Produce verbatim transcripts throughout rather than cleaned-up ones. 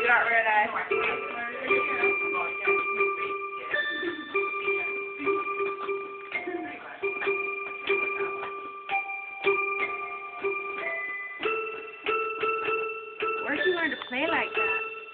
got red eye. Where'd you learn to play like that?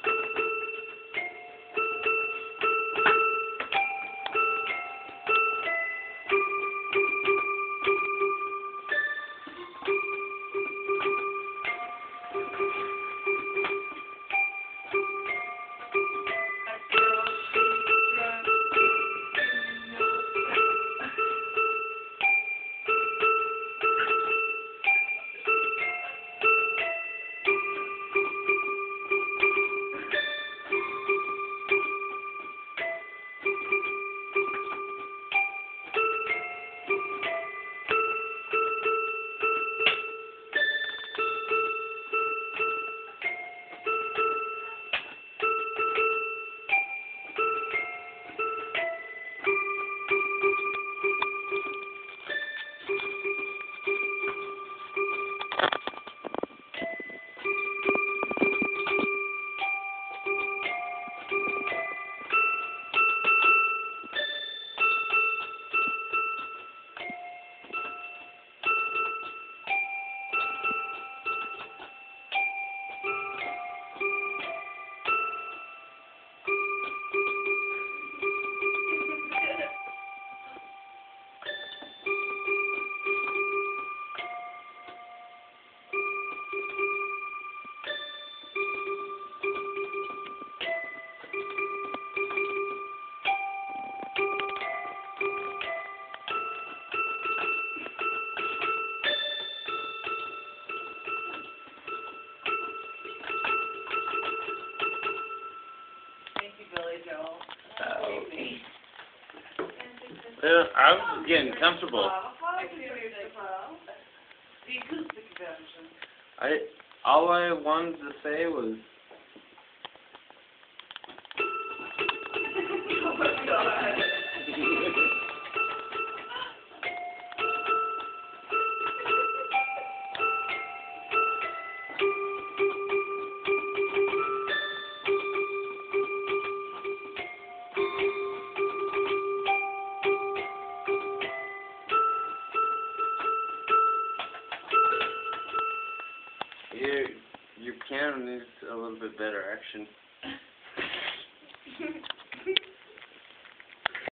Yeah, I was just getting comfortable. I all I wanted to say was. Oh my God. Your your piano needs a little bit better action.